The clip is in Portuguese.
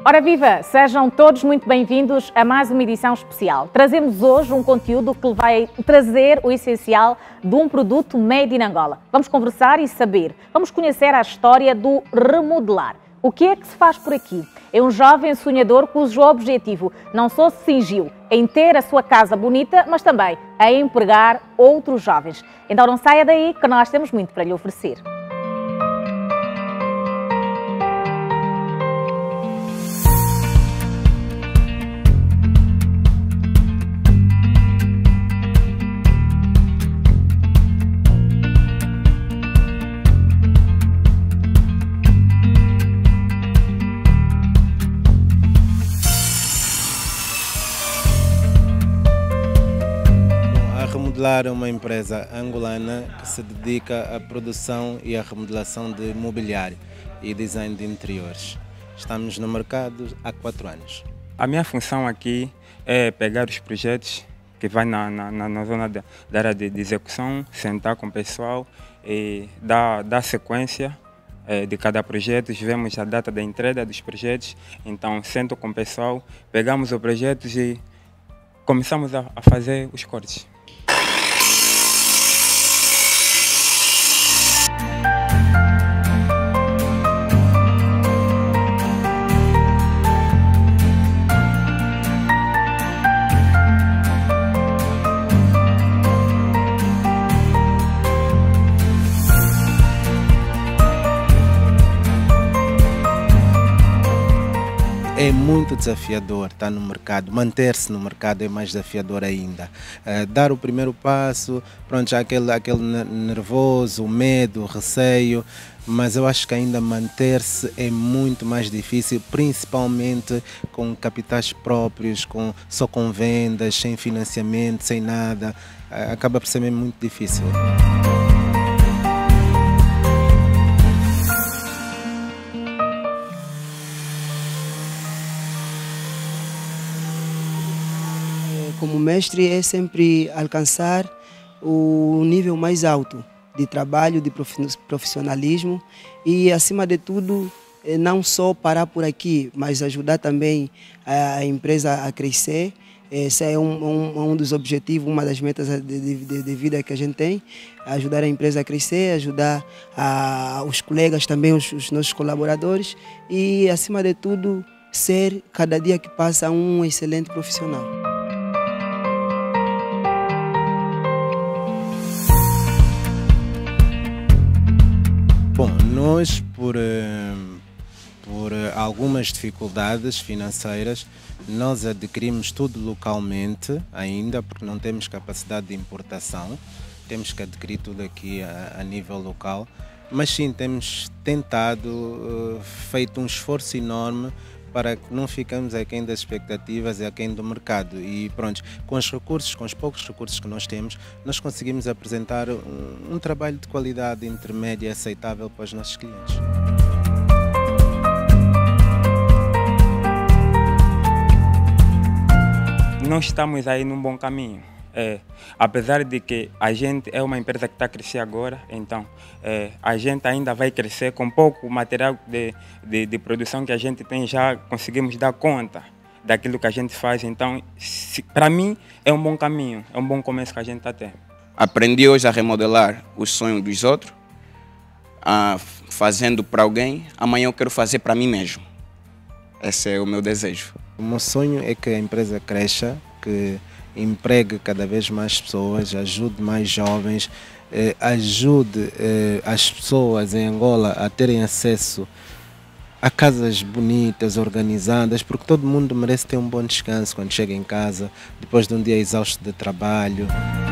Ora viva, sejam todos muito bem-vindos a mais uma edição especial. Trazemos hoje um conteúdo que vai trazer o essencial de um produto made in Angola. Vamos conversar e saber, vamos conhecer a história do remodelar. O que é que se faz por aqui? É um jovem sonhador cujo objetivo não só se cingiu em ter a sua casa bonita, mas também a empregar outros jovens. Então não saia daí que nós temos muito para lhe oferecer. Remodelar é uma empresa angolana que se dedica à produção e à remodelação de mobiliário e design de interiores. Estamos no mercado há 4 anos. A minha função aqui é pegar os projetos que vai na zona da área de execução, sentar com o pessoal e dar sequência de cada projeto. Vemos a data da entrega dos projetos, então sento com o pessoal, pegamos os projetos e começamos a fazer os cortes. É muito desafiador estar no mercado, manter-se no mercado é mais desafiador ainda. Dar o primeiro passo, pronto, já aquele nervoso, o medo, o receio, mas eu acho que ainda manter-se é muito mais difícil, principalmente com capitais próprios, só com vendas, sem financiamento, sem nada, acaba por ser mesmo muito difícil. Como mestre é sempre alcançar o nível mais alto de trabalho, de profissionalismo e, acima de tudo, não só parar por aqui, mas ajudar também a empresa a crescer. Esse é um dos objetivos, uma das metas de vida que a gente tem, ajudar a empresa a crescer, ajudar os colegas também, os nossos colaboradores e, acima de tudo, ser, cada dia que passa, um excelente profissional. Bom, nós, por algumas dificuldades financeiras, nós adquirimos tudo localmente ainda, porque não temos capacidade de importação, temos que adquirir tudo aqui a nível local, mas sim, temos tentado, feito um esforço enorme para que não ficamos aquém das expectativas e aquém do mercado. E pronto, com os poucos recursos que nós temos, nós conseguimos apresentar um trabalho de qualidade intermédia e aceitável para os nossos clientes. Nós estamos aí num bom caminho. Apesar de que a gente é uma empresa que está a crescer agora, então a gente ainda vai crescer com pouco material de produção que a gente tem, já conseguimos dar conta daquilo que a gente faz. Então, para mim, é um bom caminho, é um bom começo que a gente está tendo. Aprendi hoje a remodelar os sonhos dos outros, fazendo para alguém, amanhã eu quero fazer para mim mesmo. Esse é o meu desejo. O meu sonho é que a empresa cresça, que empregue cada vez mais pessoas, ajude mais jovens, ajude as pessoas em Angola a terem acesso a casas bonitas, organizadas, porque todo mundo merece ter um bom descanso quando chega em casa, depois de um dia exausto de trabalho.